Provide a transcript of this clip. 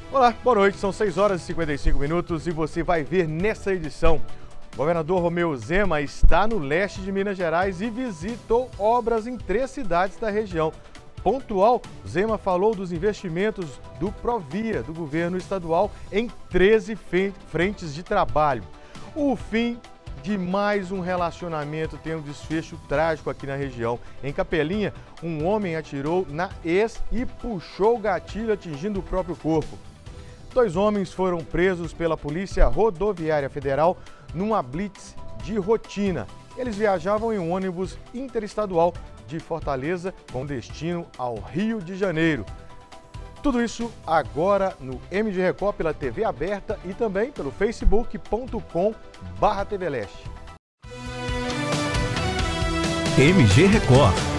Olá, boa noite, são 6 horas e 55 minutos e você vai ver nessa edição. O governador Romeu Zema está no leste de Minas Gerais e visitou obras em 3 cidades da região. Pontual, Zema falou dos investimentos do Provia, do governo estadual, em 13 frentes de trabalho. O fim de mais um relacionamento tem um desfecho trágico aqui na região. Em Capelinha, um homem atirou na ex e puxou o gatilho, atingindo o próprio corpo. 2 homens foram presos pela Polícia Rodoviária Federal numa blitz de rotina. Eles viajavam em um ônibus interestadual de Fortaleza com destino ao Rio de Janeiro. Tudo isso agora no MG Record pela TV aberta e também pelo facebook.com/tvleste. MG Record.